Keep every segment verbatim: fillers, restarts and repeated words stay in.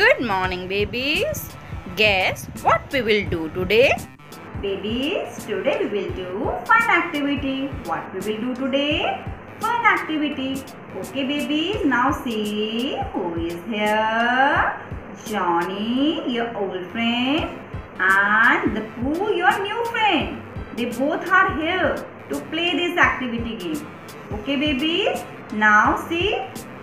Good morning, babies. Guess what we will do today? Babies, today we will do fun activity. What we will do today? Fun activity. Okay, babies, now see who is here. Johnny, your old friend, and the Pooh, your new friend. They both are here to play this activity game. Okay, babies, now see.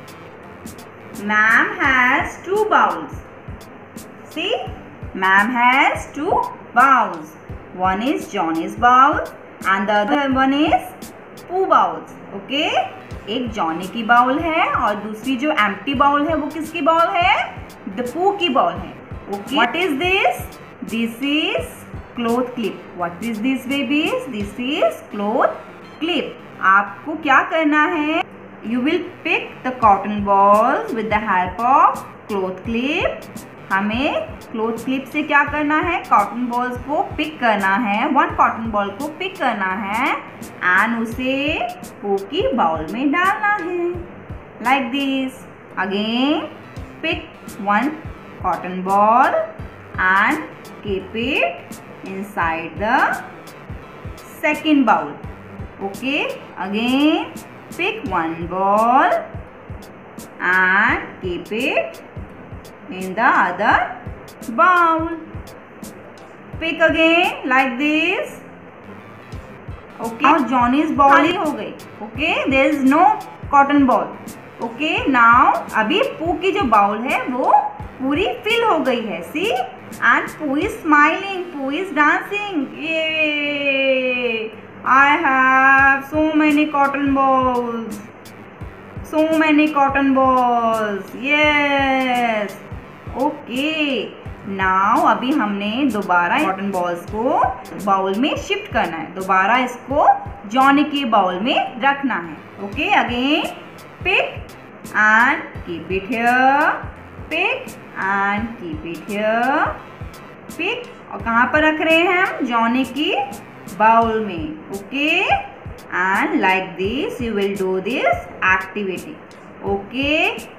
Ma'am has two bowls. See, ma'am has two bowls. One is Johnny's bowl and the other one is Pooh bowls. Okay, एक Johnny की bowl है और दूसरी जो empty bowl है वो किसकी bowl है? द पू की बाउल है. Okay, what is this? This is cloth clip. What is this babies? This is cloth clip. आपको क्या करना है? You will pick the cotton balls with the help of cloth clip. हमें cloth clip से क्या करना है? कॉटन बॉल्स को पिक करना है. वन कॉटन बॉल को पिक करना है एंड उसे पू की बाउल में डालना है. Like this. Again pick one cotton ball and keep it inside the second bowl. Okay, again pick one ball and keep it in the other bowl. Pick again like this. Okay, now Johnny's ball ही हो गई. Okay, there is no cotton ball. Okay, now अभी पू की जो bowl है वो पूरी फिल हो गई है. See, and Pooh is smiling. Pooh is dancing. Yay! I have so many cotton balls. So many cotton balls. Yes. Okay. Now अभी हमने दोबारा कॉटन बॉल्स को बाउल में शिफ्ट करना है. दोबारा इसको जॉनी के बाउल में रखना है. Okay, again pick and keep it here. Pick and keep it here. Pick और कहाँ पर रख रहे हैं हम? जॉनी की बाउल में. Okay, and like this you will do this activity. Okay,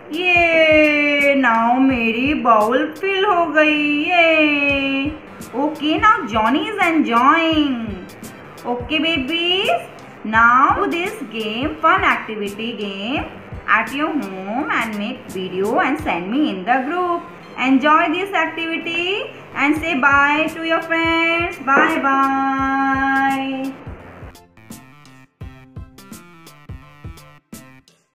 ये नाउ मेरी बाउल फिल हो गई. ये okay, now Johnny is enjoying. Okay babies, now this game fun activity game at your home and make video and send me in the group. Enjoy this activity and say bye to your friends. Bye bye.